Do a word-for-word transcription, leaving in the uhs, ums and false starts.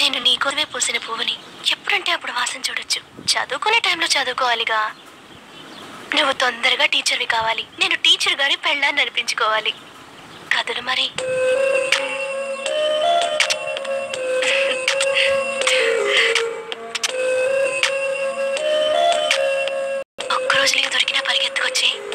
నేను నీ కోసమే పూసిన పువ్వుని ఎప్పుడంటే అప్పుడు వాసన చూడొచ్చు. చదువుకునే టైంలో చదువుకోవాలిగా. నువ్వు తొందరగా టీచర్వి కావాలి. నేను టీచర్ గారి పెళ్ళాన్ని అనిపించుకోవాలి. కథలు మరి. ఒక్కరోజు లీవ్ దొరికినా పరిగెత్తుకొచ్చి